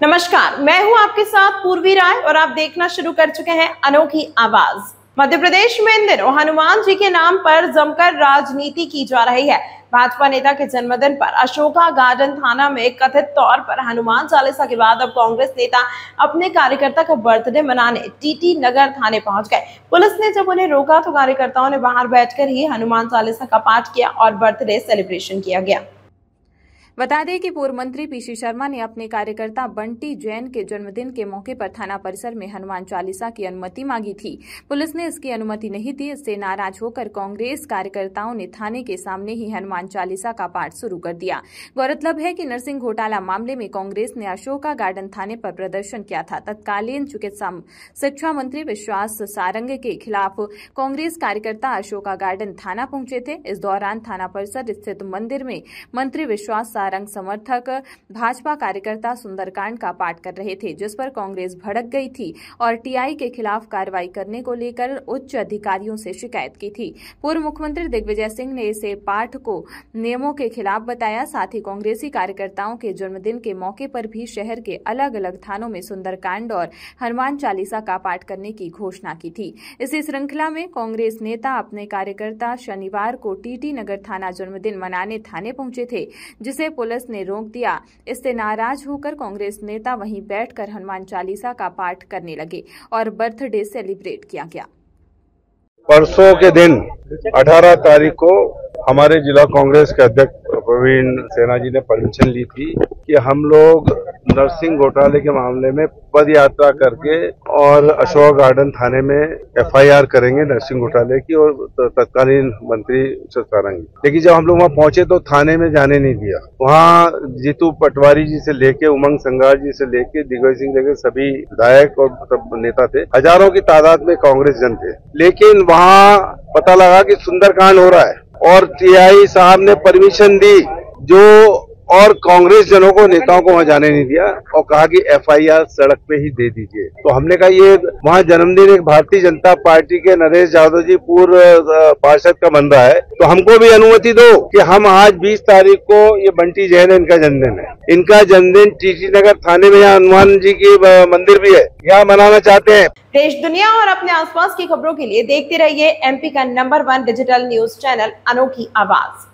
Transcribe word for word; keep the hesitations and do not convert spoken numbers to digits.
नमस्कार, मैं हूं आपके साथ पूर्वी राय और आप देखना शुरू कर चुके हैं अनोखी आवाज। मध्य प्रदेश में इन दिनों हनुमान जी के नाम पर जमकर राजनीति की जा रही है। भाजपा नेता के जन्मदिन पर अशोका गार्डन थाना में कथित तौर पर हनुमान चालीसा के बाद अब कांग्रेस नेता अपने कार्यकर्ता का बर्थडे मनाने टीटी नगर थाने पहुंच गए। पुलिस ने जब उन्हें रोका तो कार्यकर्ताओं ने बाहर बैठकर ही हनुमान चालीसा का पाठ किया और बर्थडे सेलिब्रेशन किया गया। बता दें कि पूर्व मंत्री पीसी शर्मा ने अपने कार्यकर्ता बंटी जैन के जन्मदिन के मौके पर थाना परिसर में हनुमान चालीसा की अनुमति मांगी थी। पुलिस ने इसकी अनुमति नहीं दी। इससे नाराज होकर कांग्रेस कार्यकर्ताओं ने थाने के सामने ही हनुमान चालीसा का पाठ शुरू कर दिया। गौरतलब है कि नरसिंह घोटाला मामले में कांग्रेस ने अशोका गार्डन थाने पर प्रदर्शन किया था। तत्कालीन चिकित्सा शिक्षा मंत्री विश्वास सारंग के खिलाफ कांग्रेस कार्यकर्ता अशोका गार्डन थाना पहुंचे थे। इस दौरान थाना परिसर स्थित मंदिर में मंत्री विश्वास सारंग समर्थक भाजपा कार्यकर्ता सुंदरकांड का पाठ कर रहे थे, जिस पर कांग्रेस भड़क गई थी और टीआई के खिलाफ कार्रवाई करने को लेकर उच्च अधिकारियों से शिकायत की थी। पूर्व मुख्यमंत्री दिग्विजय सिंह ने इसे पाठ को नियमों के खिलाफ बताया। साथ ही कांग्रेसी कार्यकर्ताओं के जन्मदिन के मौके पर भी शहर के अलग अलग थानों में सुंदरकांड और हनुमान चालीसा का पाठ करने की घोषणा की थी। इसी श्रृंखला में कांग्रेस नेता अपने कार्यकर्ता शनिवार को टीटी नगर थाना जन्मदिन मनाने थाने पहुंचे थे, जिसे पुलिस ने रोक दिया। इससे नाराज होकर कांग्रेस नेता वहीं बैठकर हनुमान चालीसा का पाठ करने लगे और बर्थडे सेलिब्रेट किया गया। परसों के दिन अठारह तारीख को हमारे जिला कांग्रेस के अध्यक्ष प्रवीण सेना जी ने परमिशन ली थी कि हम लोग नरसिंह घोटाले के मामले में पद यात्रा करके और अशोक गार्डन थाने में एफआईआर करेंगे नरसिंह घोटाले की और तत्कालीन मंत्री सारंग। लेकिन जब हम लोग वहाँ पहुंचे तो थाने में जाने नहीं दिया। वहाँ जीतू पटवारी जी से लेके उमंग संगार जी से लेके दिग्विजय सिंह लेके सभी विधायक और सब नेता थे। हजारों की तादाद में कांग्रेस जन थे। लेकिन वहाँ पता लगा कि सुंदरकांड हो रहा है और टीआई साहब ने परमिशन दी जो और कांग्रेस जनों को नेताओं को वहां जाने नहीं दिया और कहा कि एफआईआर सड़क पे ही दे दीजिए। तो हमने कहा ये वहां जन्मदिन एक भारतीय जनता पार्टी के नरेश यादव जी पूर्व पार्षद का बन रहा है, तो हमको भी अनुमति दो कि हम आज बीस तारीख को ये बंटी जैन है, इनका जन्मदिन है। इनका जन्मदिन टीटी नगर थाने में यहाँ हनुमान जी की मंदिर भी है, यहाँ मनाना चाहते हैं। देश दुनिया और अपने आसपास की खबरों के लिए देखते रहिए एमपी का number one digital news channel Anokhi आवाज।